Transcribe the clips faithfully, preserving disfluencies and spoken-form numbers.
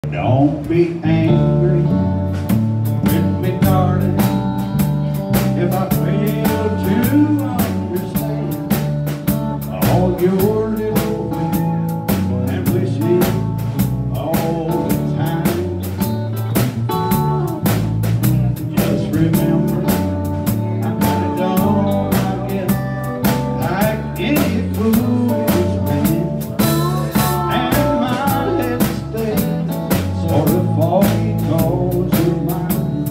Don't be angry with me, darling, if I fail to understand all your little whims and wishes all the time. Just remember, I'm kinda dumb, I guess, like any foolish man, and my head stays sort of foggy cause you're mine.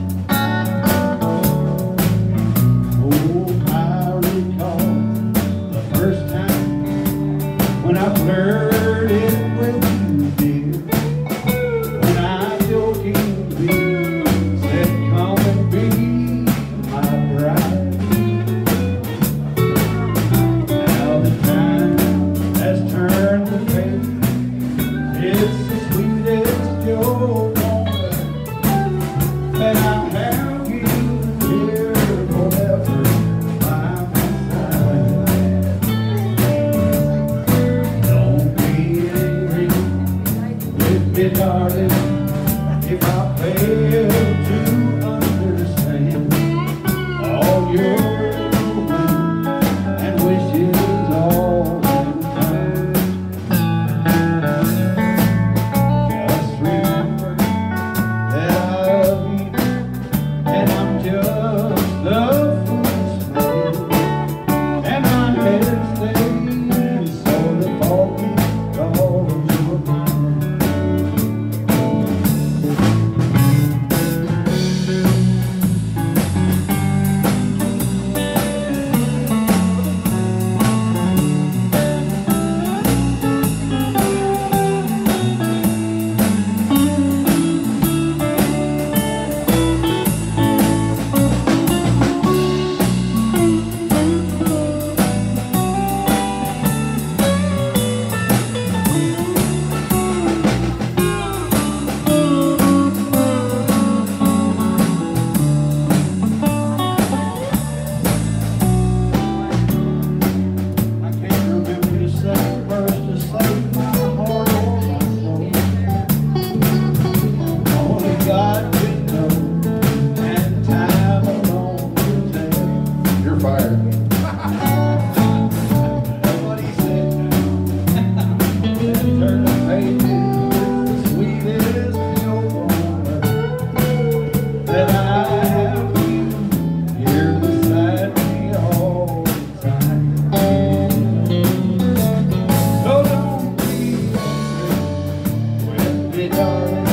Oh, I recall the first time when I flirted with you, dear, when I jokingly said, come and be my bride. Now the time has turned the page. It's the sweetest joke on earth, and I have you here forever by my side. Don't be angry with me, darling, if I fail to understand all your whims and wishes all the time. Just remember that I love you, and I'm just a foolish man, and my head stays sort of foggy cause you're mine. I can't remember the second verse to save my heart or my soul. Only God can know, and time alone will tell. You're fired. That's what he said now. Then turn the pages with the sweetest joke on earth, that I have you here beside me all the time. So don't be angry with me, darling,